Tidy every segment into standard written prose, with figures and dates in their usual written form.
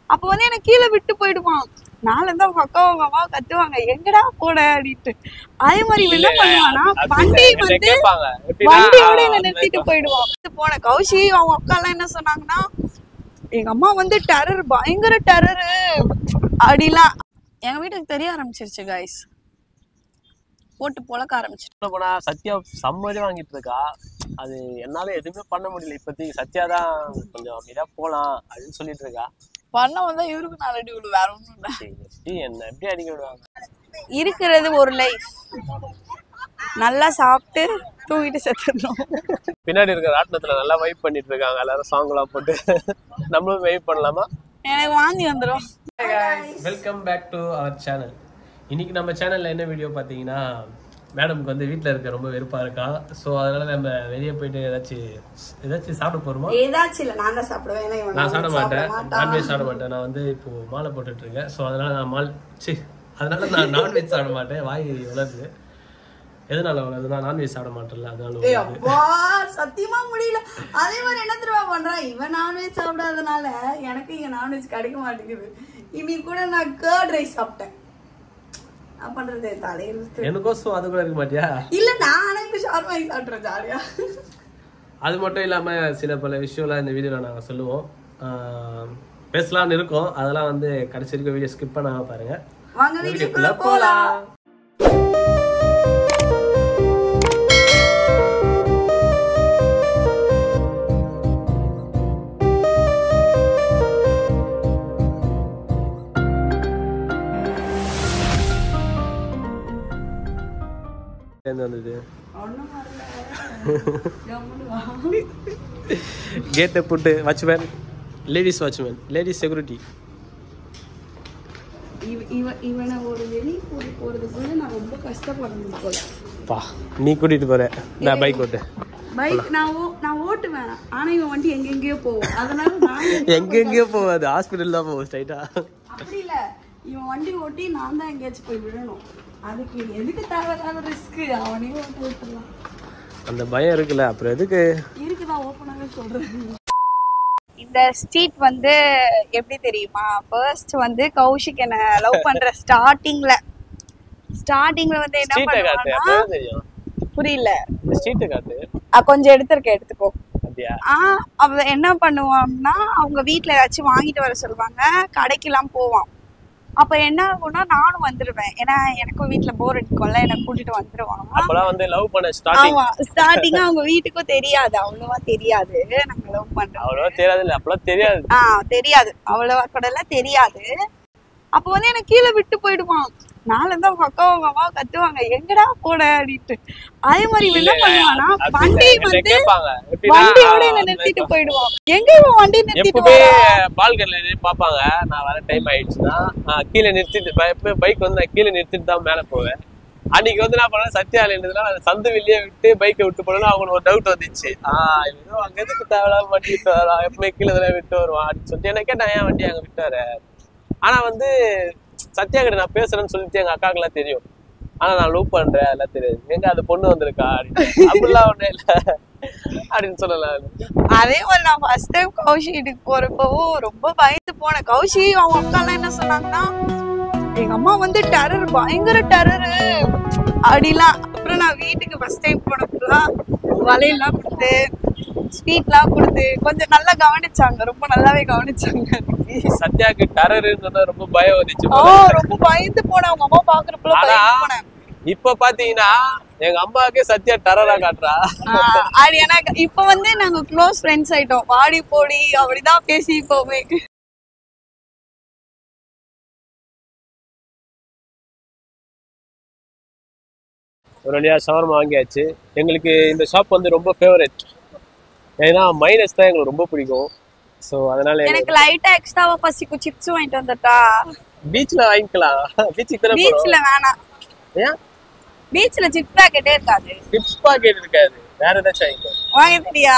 அப்ப வந்து எனக்கு கீழே விட்டு போயிடுவான். நாள இருந்தா அவங்க அக்கா அவங்க அம்மா கத்துவாங்க, எங்கடா போட அப்படின்ட்டு. அதே மாதிரி என்ன பண்ணுவானா, வண்டியோட என்ன நிறுத்திட்டு போயிடுவான். போன கௌஷி அவங்க அக்கா எல்லாம் என்ன சொன்னாங்கன்னா, எங்க அம்மா வந்து டெரர், பயங்கர டெரரு அப்படிலாம். எங்க வீட்டுக்கு தெரிய ஆரம்பிச்சிருச்சு கைஸ். போட்டு பொழக்க ஆரம்பிச்சிட்டு போனா சத்யா சம்மதே வாங்கிட்டு இருக்கா. அது என்னால எதுவுமே பண்ண முடியல. இப்போதைக்கு சத்யா தான் கொஞ்சம் அமைதியா போலாம் அப்படின்னு சொல்லிட்டு இருக்கா. பண்ண வந்தா இவருக்கு நான் அடி விடுவேன், வேற ஒண்ணும் இல்ல. எப்படி அடிக்க விடுவாங்க? இருக்கிறது ஒரு லைஃப், நல்லா சாப்பிட்டு தூங்கிட்டு செத்துடணும். பின்னாடி இருக்கிற ராட்டினத்துல நல்லா வைப் பண்ணிட்டு இருக்காங்க எல்லாரும், சாங் எல்லாம் போட்டு. நம்மளும் வைப் பண்ணலாமா? எனக்கு வாந்தி வந்துடும். Welcome back to our channel. இன்னைக்கு நம்ம சேனல்ல என்ன வீடியோ பார்த்தீங்கன்னா, மேடம்க்கு வந்து வீட்டில் இருக்க ரொம்ப வெறுப்பா இருக்கா. ஸோ அதனால நம்ம வெளியே போயிட்டு ஏதாச்சும் சாப்பிட போறோமா? ஏதாச்சும் இல்லை, நான் தான் சாப்பிடுவேன். நான் சாப்பிட மாட்டேன், நான்வெஜ் சாப்பிட மாட்டேன். நான் வந்து இப்போ மாலை போட்டுட்டு இருக்கேன். ஸோ அதனால நான் நான்வெஜ் சாப்பிட மாட்டேன். வாய் உலருது. எதனால உலருது? நான் நான்வெஜ் சாப்பிட மாட்டேன்ல, அதனால. சத்தியமா முடியல. அதே மாதிரி என்ன தெரியுமா பண்றான் இவன், நான்வெஜ் சாப்பிடாதனால எனக்கு இங்க நான்வெஜ் கிடைக்க மாட்டேங்குது. இன்னைக்கு கூட நான் கர்ட் ரைஸ் சாப்பிட்டேன். எனக்கோசம் அது கூட இருக்க மாட்டியா? இல்ல, நான் இப்ப ஷார்மா சாப்பிடுறேன் ஜாலியா. அது மட்டும் இல்லாம சில பல விஷயம்லாம் இந்த வீடியோல நாங்க சொல்லுவோம், பேசலாம்னு இருக்கோம். அதெல்லாம் வந்து கடைசி வரைக்கும் வீடியோ ஸ்கிப் பண்ணாம பாருங்க. வாங்க வீடியோக்குள்ள போலாம். கேட்டை போட்டு watchman, ladies watchman, ladies security. இவனை ஒரு வெளியே கூட்டி போறதுக்குள்ள நான் ரொம்ப கஷ்டப்படணும் போல. பா, நீ கூட்டிட்டு போற, நான் பைக் ஓட்டு. பைக் நான் ஓட்டுவேன், ஆனா இவன் வண்டி எங்கெங்கயோ போகும். அதனால நான் எங்கெங்கயோ போவாது, ஹாஸ்பிட்டல் தான் போவோம் ஸ்ட்ரைட்டா. அப்படி இல்ல, இவன் வண்டி ஓட்டி நான் தான் எங்கேயாச்சும் போய் விடணும். அதுக்கு எதுக்கு தேவையில்லாத ரிஸ்க்? அவனையும் ஓட்டு விட்டுலாம். அந்த பயம் இருக்குல்ல, அப்புறம் எதுக்கு இருக்குதான், ஓப்பனாவே சொல்றேன். இந்த ஸ்ட்ரீட் வந்து எப்படி தெரியுமா? ஃபர்ஸ்ட் வந்து கௌஷிக் என்ன லவ் பண்ற ஸ்டார்டிங்ல வந்து என்ன பண்ணுவானா, புரியல, ஸ்ட்ரீட் காட்டு கொஞ்சம் எடுத்துக்கோ. அவ என்ன பண்ணுவான்னா, அவங்க வீட்டுல ஏதாச்சும் வாங்கிட்டு வர சொல்லுவாங்க, கடைக்கெல்லாம் போவான். அப்ப என்ன ஆகும்னா, நானும் வந்துருவேன். ஏன்னா எனக்கும் வீட்டுல போர் அடிக்கும்ல, என்ன கூட்டிட்டு வந்துருவாங்க. ஸ்டார்டிங்கா அவங்க வீட்டுக்கும் தெரியாது, அவ்வளவா தெரியாது நாங்க லவ் பண்றோம். தெரியாது அவ்வளவா கூட தெரியாது. அப்ப வந்து எனக்கு கீழே விட்டு போயிடுவான். நாள இருந்தா அவங்க அக்கா அவங்க அம்மா கத்துவாங்க, எங்கடா போட அப்படின்ட்டு. அதே மாதிரி என்ன பண்ணுவானா, வண்டியோட என்ன நிறுத்திட்டு போயிடுவான். எங்க வண்டி நிறுத்திட்டு பால்கனில பாப்பாங்க. நான் வர டைம் ஆயிடுச்சுன்னா கீழே நிறுத்திட்டு, பைக் வந்து நான் கீழே நிறுத்திட்டு தான் மேல போவேன். அன்னைக்கு வந்து நான் பண்ண சத்யால இருந்ததுனால அந்த சந்து வெளியே விட்டு பைக்கை விட்டு போனோம்னா அவங்களுக்கு ஒரு டவுட் வந்துச்சு. அங்க எதுக்கு தேவையில்லாம வண்டி விட்டு வரலாம், எப்பவுமே கீழே தான் விட்டு வருவான் அப்படின்னு சொல்லிட்டு எனக்கு நான் ஏன் வண்டி அங்க விட்டு வர. ஆனா வந்து சத்யா கிட்ட நான் பேசுறேன்னு சொல்லிட்டு எங்க அக்காக்கு எல்லாம் தெரியும். ஆனா நான் லவ் பண்றேன் அதெல்லாம் தெரியாது. எங்க அது பொண்ணு வந்திருக்கா அப்படிலாம் ஒண்ணு இல்ல அப்படின்னு சொல்லலாம். அதே மாதிரி நான் ஃபர்ஸ்ட் டைம் கௌஷி வீட்டுக்கு போறப்பவும் ரொம்ப பயந்து போனேன். கௌஷி அவங்க அக்கா எல்லாம் என்ன சொன்னாங்கன்னா, எங்க அம்மா வந்து டெரர், பயங்கர டெரரு அப்படிலாம். அப்புறம் நான் வீட்டுக்கு ஃபர்ஸ்ட் டைம் போனப்பெல்லாம் வலையெல்லாம் கொடுத்து, ஸ்வீட்லாம் கொடுத்து கொஞ்சம் நல்லா கவனிச்சாங்க, ரொம்ப நல்லாவே கவனிச்சாங்க. சத்யாக்கு டெரர்ன்றத ரொம்ப பயம் வந்துச்சு. ரொம்ப பயந்து போனேன் அவங்க அம்மா பாக்குறப்பெல்லாம் பயந்து போனேன். இப்ப பாத்தீங்கன்னா எங்க அம்மாவுக்கே சத்யா டெரரா காட்டுறா. அது எனக்கு இப்ப வந்து நாங்க க்ளோஸ் ஃப்ரெண்ட்ஸ் ஆயிட்டோம். வாடி போடி அப்படிதான் பேசி போவே. ஒரு வழியா ஷவர்மா வாங்கியாச்சு. எங்களுக்கு இந்த ஷாப் வந்து ரொம்ப ஃபேவரட். ஏன்னா மைனஸ் தான் எங்களுக்கு ரொம்ப பிடிக்கும். சோ அதனால எனக்கு லைட்டா எக்ஸ்ட்ராவா பசிக்கும். சிப்ஸ் வாங்கிட்டு வந்துட்டா பீச்ல வாங்கிக்கலாம். பீச்ல வேணாம். ஏன்? பீச்ல சிப்ஸ் பாக்கெட்டே இருக்காது. சிப்ஸ் பாக்கெட் இருக்காது, வேற ஏதாச்சும் வாங்க தெரியா.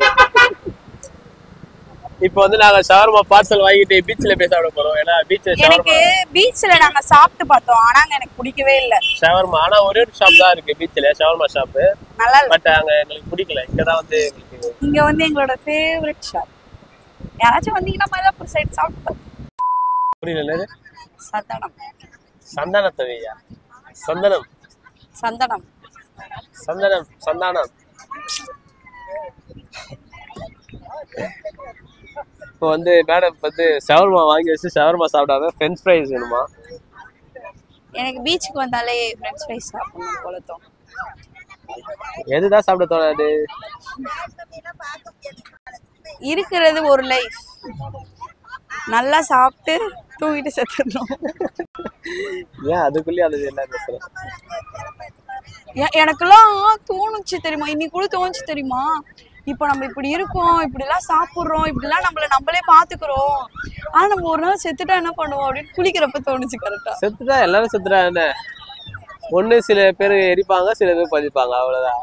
இப்போ வந்து நாங்க ஷவர்மா பார்சல் வாங்கிட்டு பீச்ல போய் சாப்பிட போறோம். ஏன்னா எனக்கு பீச்ல நாங்க சாப்பிட்டு பார்த்தோம், ஆனா எனக்கு பிடிக்கவே இல்ல ஷவர்மா. ஆனா ஒரே ஒரு ஷாப் தான் இருக்கு பீச்ல, ஷவர்மா ஷாப். நல்லா இல்ல, பட் அங்க எங்களுக்கு பிடிக்கல. இங்கதான் வந்து இங்க வந்து எங்களோட ஃபேவரட் ஷாப். யாராச்சும் வந்தீங்கன்னா மயிலாப்பூர் சைடு சாப்பிட்டு புரியல. சந்தனம். சந்தனத்தவையா? சந்தனம் சந்தனம் சந்தனம் சந்தானம். இப்போ வந்து மேடம் வந்து ஷவர்மா வாங்கி வச்சு ஷவர்மா சாப்பிடாம ஃப்ரெஞ்ச் ஃப்ரைஸ் வேணுமா? எனக்கு பீச்சுக்கு வந்தாலே ஃப்ரெஞ்ச் ஃப்ரைஸ் சாப்பிடணும் போல தோணும். எதுதான் சாப்பிட தோணாது? இருக்கிறது ஒரு லைஃப், நல்லா சாப்பிட்டு தூங்கிட்டு செத்துடணும். ஏன் அதுக்குள்ளேயே அது எல்லாம் பேசுறேன்? எனக்கெல்லாம் தோணுச்சு தெரியுமா, இன்னைக்கு கூட தோணுச்சு தெரியுமா, இப்போ நம்ம இப்படி இருக்கோம், இப்படிலாம் சாப்பிட்றோம், இப்படிலாம் நம்மளே பாத்துக்கிறோம், ஆனா நம்ம ஒரு நாள் செத்துட்டா என்ன பண்ணுவோம் அப்படின்னு குளிக்கிறப்ப தோணுச்சு. கரெக்டா செத்துட்டா எல்லாரும் செத்துட்டா என்ன, ஒண்ணு சில பேர் எரிப்பாங்க, சில பேர் பதிப்பாங்க, அவ்வளவுதான்.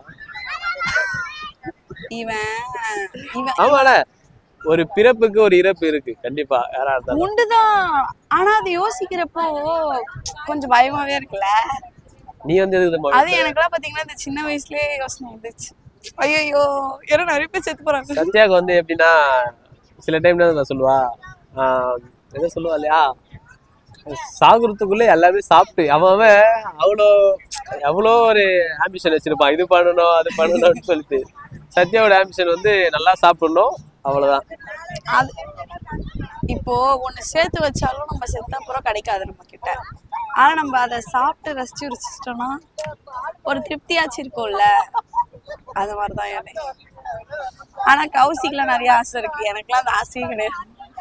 ஆமால, ஒரு பிறப்புக்கு ஒரு இறப்பு இருக்கு கண்டிப்பா, யாரா இருந்தாலும் உண்டுதான். ஆனா அது யோசிக்கிறப்போ கொஞ்சம் பயமாவே இருக்குல்ல. நீ வந்து அது எனக்குலாம் பாத்தீங்கன்னா இந்த சின்ன வயசுலயே யோசனை வந்துச்சு, ஐயோ யாரும் நிறைய பேர் செத்து போறாங்க. சத்யாவுக்கு வந்து எப்படின்னா, சில டைம்ல நான் சொல்லுவா, என்ன சொல்லுவா இல்லையா, சாகுறதுக்குள்ள எல்லாமே சாப்பிட்டு அவன் அவ்வளோ ஒரு ஆம்பிஷன் வச்சிருப்பான், இது பண்ணணும் அது பண்ணணும்னு சொல்லிட்டு. சத்யாவோட ஆம்பிஷன் வந்து நல்லா சாப்பிடணும், அவ்வளவுதான். அது இப்போ ஒண்ணு சேர்த்து வச்சாலும் நம்ம செத்த அப்புறம் கிடைக்காது நம்ம கிட்ட, ஆனா நம்ம அதை சாப்பிட்டு ரசிச்சு ருசிச்சிட்டோம்னா ஒரு திருப்தியாச்சு இருக்கும்ல, அது மாதிரிதான் எனக்கு. ஆனா கௌசிக்குலாம் நிறைய ஆசை இருக்கு, எனக்குலாம் அந்த ஆசையே கிடையாது.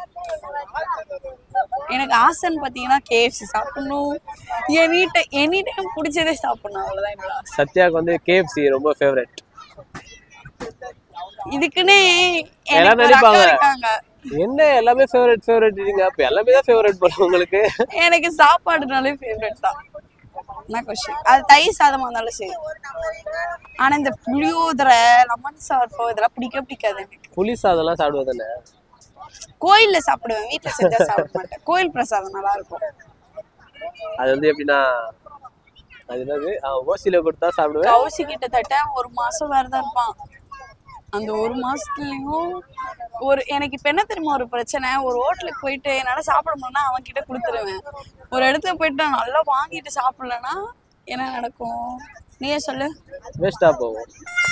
எனக்கு ஆசைன்னு பாத்தீங்கன்னா KFC சாப்பிடணும், எனி டைம் பிடிச்சதே சாப்பிடணும், அவ்வளவுதான் என்னோட ஆசை. சத்யாவுக்கு வந்து KFC ரொம்ப ஃபேவரட். இதுக்குன்னே எல்லாம் நினைப்பாங்க என்ன எல்லாமே ஃபேவரட் நீங்க, அப்ப எல்லாமே தான் ஃபேவரட் போல உங்களுக்கு. எனக்கு சாப்பாடுனாலே ஃபேவரட் தான், நான் கொஸ்டின் அது தயிர் சாதமா இருந்தாலும் சரி. ஆனா இந்த புளியோதரை லெமன் சாதம் இதெல்லாம் பிடிக்காது எனக்கு. புளி சாதம்லாம் சாப்பிடுவதானே? கோயில்ல சாப்பிடுவேன், வீட்டுல செஞ்சா சாப்பிட மாட்டேன். கோயில் பிரசாதம் நல்லா இருக்கும். அது வந்து எப்படின்னா, அது என்னது, ஓசியில கொடுத்தா சாப்பிடுவேன். கௌசி கிட்டத்தட்ட 1 மாசம் வேறதான் இருப்பான். அந்த 1 மாசத்துலயும் எனக்கு இப்ப என்ன தெரியுமா ஒரு பிரச்சனை, ஒரு ஹோட்டலுக்கு போயிட்டு என்னால சாப்பிட முடியலன்னா அவன் கிட்ட கொடுத்துருவேன். ஒரு இடத்துல போயிட்டு நான் நல்லா வாங்கிட்டு சாப்பிடலன்னா என்ன நடக்கும் நீயே சொல்லு? வேஸ்டா போகும்.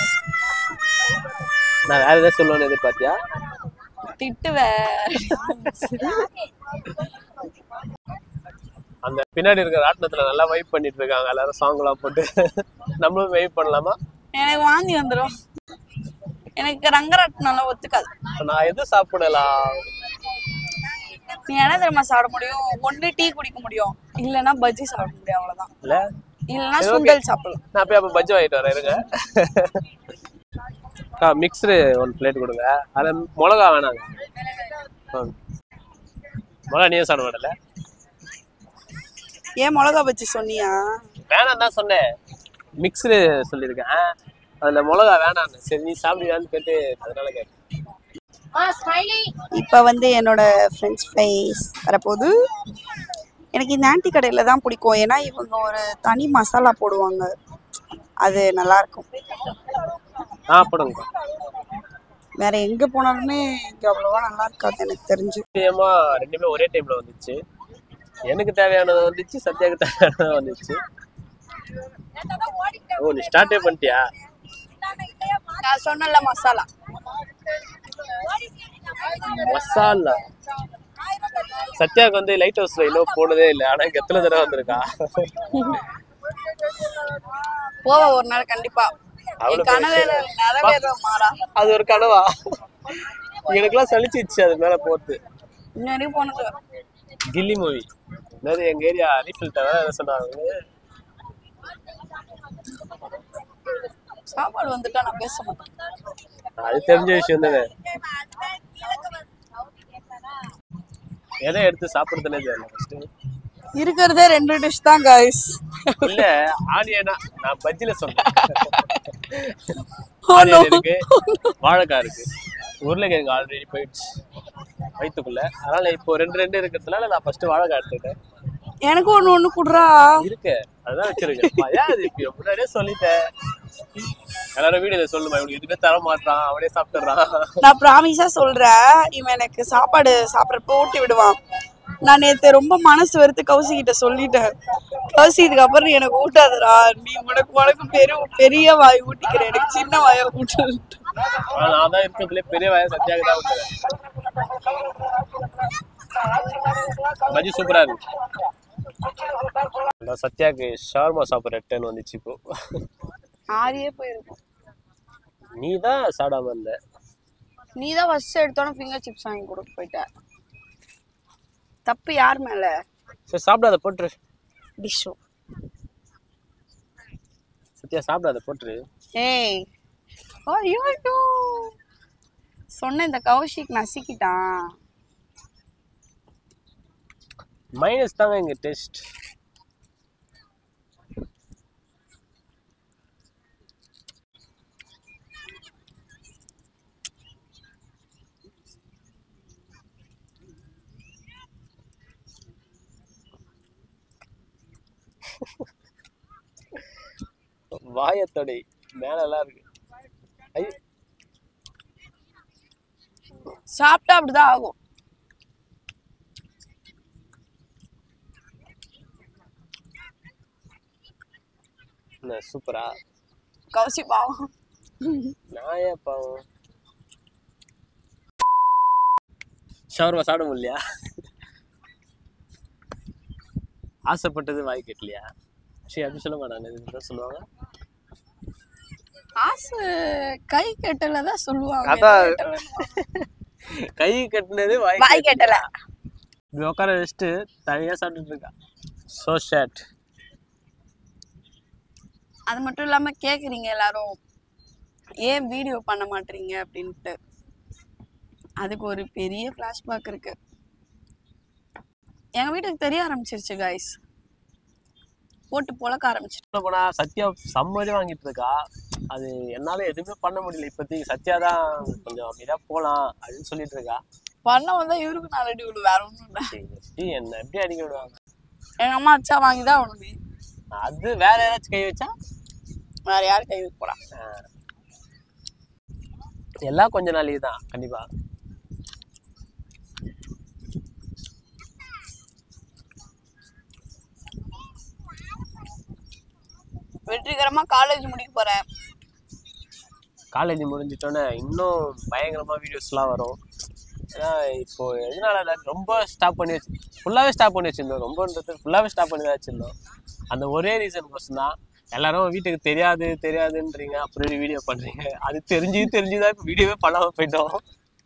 நான் வேற ஏதாவது சொல்லுவேன்னு எதிர்பார்த்தியா? அந்த பின்னாடி இருக்கிற ராட்டினத்துல நல்லா வைப் பண்ணிட்டு இருக்காங்க எல்லாரும், சாங் எல்லாம் போட்டு. நம்மளும் வைப் பண்ணலாமா? எனக்கு வாந்தி வந்துடும், எனக்கு ரங்கராட்டினால ஒத்துக்காது. நான் எது சாப்பிடலாம்? நீ என்ன தெரியுமா சாப்பிட முடியும், ஒண்ணு டீ குடிக்க முடியும், இல்லன்னா பஜ்ஜி சாப்பிட முடியும், அவ்வளவுதான். இல்லன்னா சுண்டல் சாப்பிடலாம். நான் போய் அப்ப பஜ்ஜி வாங்கிட்டு வரேன், இருங்க. மிக்ஸ்டு 1 பிளேட் கொடுங்க. அது மிளகா வேணாங்க, மிளகா நீயே சாப்பிட மாட்டல. ஏன் மிளகா பஜ்ஜி சொன்னியா? வேணாம் தான் சொன்னேன், மிக்ஸ்டு சொல்லியிருக்கேன், அதுல மிளகா வேணாம். சரி நீ சாப்பிடுவான்னு கேட்டு அதனால கேட்டேன். இப்ப வந்து என்னோட ஃப்ரெஞ்ச் ஃப்ரைஸ் வரப்போகுது. எனக்கு இந்த ஆன்டி கடையில தான் பிடிக்கும், ஏன்னா இவங்க ஒரு தனி மசாலா போடுவாங்க, அது நல்லா இருக்கும். போடுங்க. வேற எங்க போனாலுமே இங்க அவ்வளவா நல்லா இருக்காது எனக்கு தெரிஞ்சு. ரெண்டுமே ஒரே டைம்ல வந்துச்சு, எனக்கு தேவையானது வந்துச்சு, சத்யாவுக்கு தேவையானது வந்துச்சு. ஓ நீ ஸ்டார்டே பண்ணிட்டியா? நான் சொன்னல மசாலா சத்யாவுக்கு வந்து லைட் ஹவுஸ்ல இன்னும் போனதே இல்லை, ஆனா இங்க எத்தனை தடவை வந்திருக்கா. போவா ஒரு நாள் கண்டிப்பா. அது ஒரு கனவா? எனக்குலாம் சலிச்சிச்சு அது மேல போறது. போனது கில்லி மூவி எங்க ஏரியா ரீஃபில் டவர் சொன்னாங்க. சாப்பாடு வந்துட்டா நான் பேச மாட்டேன், அது தெரிஞ்ச விஷயம் தானே. எதை எடுத்து சாப்பிடுறதுனே தெரியல. இருக்கிறதே 2 டிஷ் தான் guys. இல்ல ஆனியனா, நான் பஜ்ஜில சொன்னேன். ஆனியன் இருக்கு, வாழைக்காய் இருக்கு, உருளைக்கிழங்கு ஆல்ரெடி போயிடுச்சு வயிற்றுக்குள்ள, அதனால இப்போ 2 இருக்கிறதுனால நான் ஃபர்ஸ்ட் வாழைக்காய் எடுத்துட்டேன். எனக்கு ஒண்ணு குடுறா இருக்கு, அதுதான் வச்சிருக்கேன். ஏன் அது இப்போ முன்னாடியே சொல்லிட்டேன், எல்லாரும் வீடியோல சொல்லுமா இவனுக்கு எதுவுமே தர மாட்டான், அவனே சாப்பிட்டுறான். நான் ப்ராமிஸா சொல்றேன், இவன் எனக்கு சாப்பாடு சாப்பிட்றப்ப ஊட்டி விடுவான், நான் நேத்து ரொம்ப மனசு வெறுத்து கௌசிக்கிட்ட சொல்லிட்டேன். கௌசி இதுக்கப்புறம் நீ எனக்கு ஊட்டாதடா, நீ உனக்கு பெரிய வாய் ஊட்டிக்கிறேன், எனக்கு சின்ன வாயை ஊட்டு. நான் தான் இருக்கிறதுல பெரிய வாயை சத்யாவுக்கு தான் ஊட்டுறேன். பஜ்ஜி சூப்பரா இருக்கு. சத்யாக்கு ஷவர்மா சாப்பிட்ற டேர்ன் வந்துச்சு. இப்போ ஆரியே போயிருக்கும். நீ தான் சாப்பிடாம இருந்த. நீ தான் ஃபர்ஸ்ட் எடுத்தோன்னு ஃபிங்கர் சிப்ஸ் வாங்கி கொடுக்க போயிட்ட. தப்பு யார் மேல? சரி சாப்பிடாத போட்டுரு. டிஷ்ஷோ சத்யா சாப்பிடாத போட்டுரு. ஏய் ஐயோ சொன்ன இந்த கௌஷிக் நசிக்கிட்டான். மைனஸ் தாங்க இங்க டேஸ்ட். வாயத்தொடை மேலெல்லாம் இருக்கு. சாப்பிட்டா அப்படிதான் ஆகும். சூப்பரா. கௌசி பாவம். நான் ஏன் பாவம்? ஷவர்மா சாப்பிட முடியலையா? ஆசைப்பட்டது வாய் கட்டலையா? சரி அப்படி சொல்ல மாட்டாங்க, சொல்லுவாங்க ஆசை கை கட்டலதான் சொல்லுவாங்க. கை கட்டினது வாய் கட்டல. இப்படி உட்கார வச்சுட்டு தனியா சாப்பிட்டுட்டு இருக்கா. So sad. அது மட்டும் இல்லாம கேக்குறீங்க எல்லாரும் ஏன் வீடியோ பண்ண மாட்டீங்க அப்படின்ட்டு. அதுக்கு ஒரு பெரிய ஃபிளாஷ்பேக் இருக்கு. எங்க வீட்டுக்கு தெரிய ஆரம்பிச்சிருச்சு கைஸ். போட்டு பொழக்க ஆரம்பிச்சிட்டு போனா சத்யா சம்மதி வாங்கிட்டு இருக்கா. அது என்னால எதுவுமே பண்ண முடியல இப்போதைக்கு. சத்யா தான் கொஞ்சம் அமைதியா போலாம் அப்படின்னு சொல்லிட்டு இருக்கா. பண்ண வந்தா இவருக்கு 4 அடி விடு, வேற ஒண்ணும் இல்ல. என்ன எப்படி அடிக்க விடுவாங்க? எங்க அம்மா அச்சா வாங்கிதான் அவனுக்கு. அது வேற யாராச்சும் கை வச்சா வேற யாரும் கை வைக்க போறா? எல்லாம் கொஞ்ச நாளைக்கு தான் கண்டிப்பா. வெற்றிகரமா காலேஜ் முடிக்க போறேன். காலேஜ் முடிஞ்சிட்டோன்னே இன்னும் பயங்கரமா வீடியோஸ்லாம் வரும். ஏன்னா இப்போ எதனால ரொம்ப ஸ்டாப் பண்ணி ஃபுல்லாவே ஸ்டாப் பண்ணி வச்சிருந்தோம். ரொம்பன்றது ஃபுல்லாவே ஸ்டாப் பண்ணி தான் வச்சிருந்தோம். அந்த ஒரே ரீசன் கோசம் தான். எல்லாரும் வீட்டுக்கு தெரியாதுன்றீங்க, அப்புறம் வீடியோ பண்றீங்க. அது தெரிஞ்சுதான் இப்போ வீடியோவே பண்ணாம போயிட்டோம்.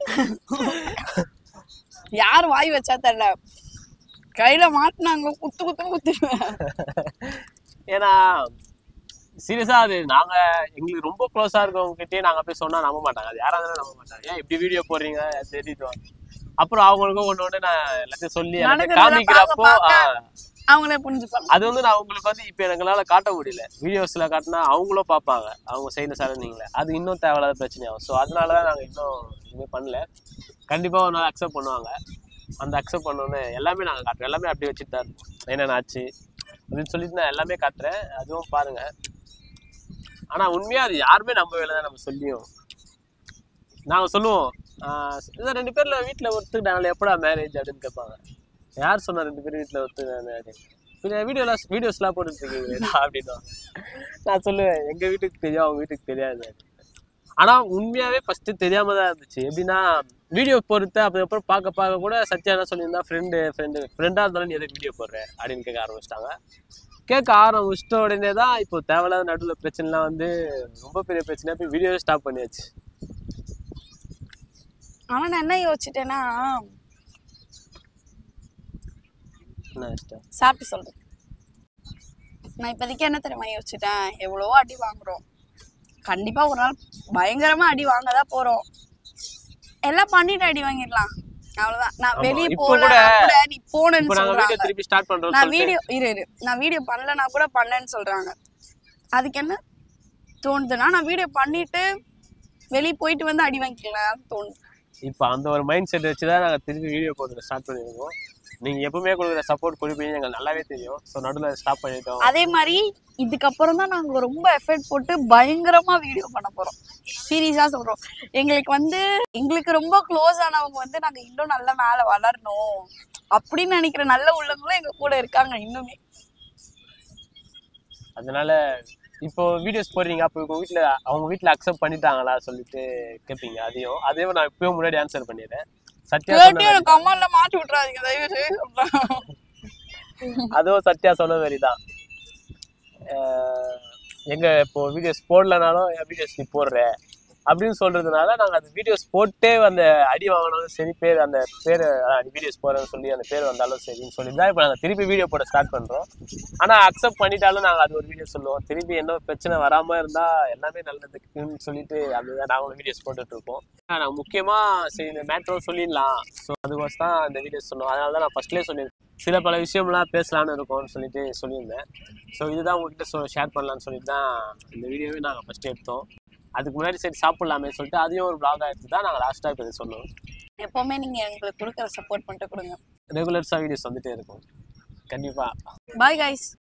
யார் வாய் வச்சா தெரியல, கையில மாட்டினாங்க குத்துவேன். ஏன்னா சீரியஸா அது நாங்க எங்களுக்கு ரொம்ப க்ளோஸா இருக்கவங்க கிட்டே நாங்க போய் சொன்னா நம்ப மாட்டாங்க. அது யாரா இருந்தாலும் நம்ப மாட்டாங்க. ஏன் இப்படி வீடியோ போடுறீங்க தெரியுது. அப்புறம் அவங்களுக்கும் ஒண்ணு நான் எல்லாத்தையும் சொல்லி காமிக்கிறப்போ அவங்களே புரிஞ்சுப்பாங்க. அது நான் உங்களுக்கு இப்ப எங்களால காட்ட முடியல. வீடியோஸ்ல காட்டினா அவங்களும் பார்ப்பாங்க, அவங்க சைடுல சார்ந்தீங்களே, அது இன்னும் தேவையில்லாத பிரச்சனையாகும். ஸோ அதனாலதான் நாங்க இன்னும் எதுவுமே பண்ணல. கண்டிப்பா ஒரு நாள் அக்செப்ட் பண்ணுவாங்க. அந்த அக்செப்ட் பண்ணோன்னு எல்லாமே நாங்க காட்டுறோம். எல்லாமே அப்படி வச்சுட்டு தான் என்னென்ன ஆச்சு அப்படின்னு சொல்லிட்டு நான் எல்லாமே காட்டுறேன். அதுவும் பாருங்க. ஆனா உண்மையா அது யாருமே நம்பவே இல்லை தான். நம்ம சொல்லியும் நாங்க சொல்லுவோம் 2 பேர்ல வீட்டுல ஒத்துக்கிட்டாங்களே எப்படா மேரேஜ் அப்படின்னு கேட்பாங்க. யார் சொன்னா 2 பேரும் வீட்டுல ஒத்துக்கிட்டாங்க? வீடியோஸ்லாம் போட்டுட்டு இருக்கீங்களா அப்படின்னு நான் சொல்லுவேன், எங்க வீட்டுக்கு தெரியும், அவங்க வீட்டுக்கு தெரியாது. ஆனா உண்மையாவே ஃபர்ஸ்ட் தெரியாம தான் இருந்துச்சு. எப்படின்னா வீடியோ பொறுத்த அதுக்கப்புறம் பார்க்க கூட சத்யா என்ன சொல்லியிருந்தா, ஃப்ரெண்டா இருந்தாலும் நீ எதை வீடியோ போடுற அப்படின்னு கேட்க ஆரம்பிச்சிட்டாங்க. கேட்க ஆரம்பிச்சிட்ட உடனே தான் இப்போ தேவையில்லாத நடுவில் பிரச்சனைலாம் ரொம்ப பெரிய பிரச்சனை. போய் வீடியோவே ஸ்டாப் பண்ணியாச்சு. ஆனா நான் என்ன யோசிச்சுட்டேன்னா, சாப்பிட்டு சொல்றேன். நான் இப்போதைக்கு என்ன தெரியுமா யோசிச்சுட்டேன், எவ்வளவோ அடி வாங்குறோம், கண்டிப்பா ஒரு நாள் பயங்கரமா அடி வாங்கதான் போறோம். எல்லாம் பண்ணிட்டு அடி வாங்கிடலாம், அவ்வளவுதான். நான் வெளியே போல நீ போனேன்னு சொல்றாங்க. நான் வீடியோ பண்ணலன்னா கூட பண்ணேன்னு சொல்றாங்க. அதுக்கு என்ன தோணுதுன்னா, நான் வீடியோ பண்ணிட்டு வெளியே போயிட்டு வந்து அடி வாங்கிக்கலாம் தோணுது. இப்போ அந்த ஒரு மைண்ட் செட் வச்சுதான் நாங்கள் திருப்பி வீடியோ போடுறது ஸ்டார்ட் பண்ணிருக்கோம். நீங்க எப்பவுமே கொடுக்குற சப்போர்ட் கொடுப்பீங்க எங்களுக்கு நல்லாவே தெரியும். ஸோ நடுவில் ஸ்டாப் பண்ணிட்டோம். அதே மாதிரி இதுக்கப்புறம் தான் நாங்க ரொம்ப எஃபர்ட் போட்டு பயங்கரமா வீடியோ பண்ண போறோம். சீரியஸா சொல்றோம். எங்களுக்கு ரொம்ப க்ளோஸ் ஆனவங்க நாங்க இன்னும் நல்லா மேல வளரணும் அப்படின்னு நினைக்கிற நல்ல உள்ளவங்களும் எங்க கூட இருக்காங்க இன்னுமே. அதனால இப்போ வீடியோஸ் போடுறீங்க, அப்போ அவங்க வீட்டில் அக்செப்ட் பண்ணிட்டாங்களா சொல்லிட்டு கேட்பீங்க. அதையும் நான் இப்பயும் முன்னாடி ஆன்சர் பண்ணிடுறேன். சத்யா கமெண்ட்ல மாட்டி விட்டுறாதீங்க தயவு செய்து. அதுவும் சத்யா சொன்ன மாதிரி தான். எங்க இப்போ வீடியோஸ் போடலனாலும் என் வீடியோஸ் நீ போடுற அப்படின்னு சொல்றதுனால நாங்க அந்த வீடியோஸ் போட்டே அந்த அடி வாங்கினாலும் சரி, அந்த பேர் வீடியோஸ் போறேன்னு சொல்லி அந்த பேர் வந்தாலும் சரின்னு சொல்லிதான் இப்போ நாங்கள் திருப்பி வீடியோ போட ஸ்டார்ட் பண்றோம். ஆனா அக்செப்ட் பண்ணிட்டாலும் நாங்கள் அது ஒரு வீடியோ சொல்லுவோம். திருப்பி என்ன பிரச்சனை வராம இருந்தா எல்லாமே நல்லதுக்குன்னு சொல்லிட்டு அதுதான் நாங்களும் வீடியோஸ் போட்டுட்டு இருக்கோம். நாங்கள் முக்கியமா சரி இந்த மேட்ரும் சொல்லிடலாம், ஸோ அதுக்கோசம் தான் இந்த வீடியோஸ் சொன்னோம். அதனால தான் நான் ஃபர்ஸ்ட்லேயே சொல்லியிருக்கேன் சில பல விஷயம்லாம் பேசலான்னு இருக்கோம்னு சொல்லிட்டு சொல்லியிருந்தேன். ஸோ இதுதான் உங்ககிட்ட ஷேர் பண்ணலான்னு சொல்லிட்டு தான் இந்த வீடியோவே நாங்கள் ஃபர்ஸ்ட் எடுத்தோம். அதுக்கு முன்னாடி சரி சாப்பிடலாமே சொல்லிட்டு அதையும் ஒரு பிளாகா எடுத்து தான் நாங்கள் லாஸ்ட்டாக இப்போ சொன்னோம். எப்பவுமே நீங்க எங்களுக்கு கொடுக்குற சப்போர்ட் பண்ணிட்டு கொடுங்க. ரெகுலர்ஸாக வீடியோஸ் வந்துட்டே இருக்கும் கண்டிப்பாக. Bye guys.